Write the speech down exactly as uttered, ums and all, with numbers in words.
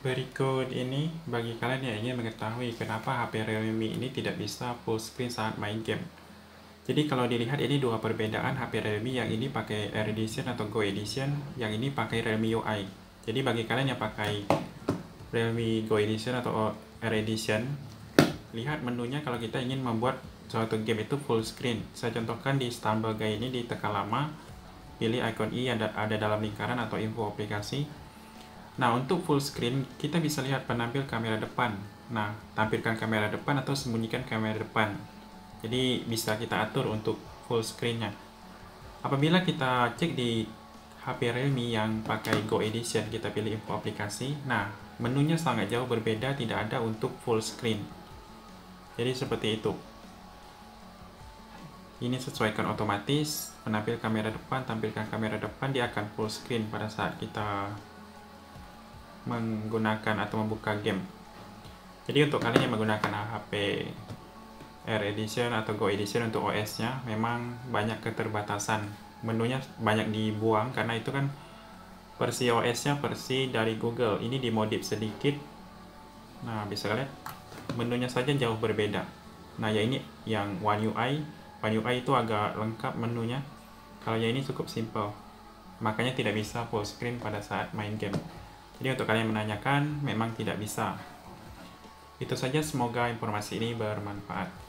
Berikut ini bagi kalian yang ingin mengetahui kenapa H P Realme ini tidak bisa full screen saat main game. Jadi kalau dilihat ini dua perbedaan H P Realme, yang ini pakai Air Edition atau Go Edition, yang ini pakai Realme U I. Jadi bagi kalian yang pakai Realme Go Edition atau Air Edition, lihat menunya kalau kita ingin membuat suatu game itu full screen. Saya contohkan di Stumble Guide ini, di tekan lama, pilih icon i ada, ada dalam lingkaran atau info aplikasi. Nah, untuk full screen, kita bisa lihat penampil kamera depan. Nah, tampilkan kamera depan atau sembunyikan kamera depan. Jadi, bisa kita atur untuk full screen-nya. Apabila kita cek di H P Realme yang pakai Go Edition, kita pilih info aplikasi. Nah, menunya sangat jauh berbeda, tidak ada untuk full screen. Jadi, seperti itu. Ini sesuaikan otomatis, penampil kamera depan, tampilkan kamera depan, dia akan full screen pada saat kita menggunakan atau membuka game. Jadi untuk kalian yang menggunakan H P Air Edition atau Go Edition, untuk O S-nya memang banyak keterbatasan. Menunya banyak dibuang karena itu kan versi O S-nya versi dari Google. Ini dimodif sedikit. Nah, bisa lihat menunya saja jauh berbeda. Nah, ya ini yang One U I. One U I itu agak lengkap menunya. Kalau yang ini cukup simple. Makanya tidak bisa full screen pada saat main game. Jadi untuk kalian yang menanyakan, memang tidak bisa. Itu saja, semoga informasi ini bermanfaat.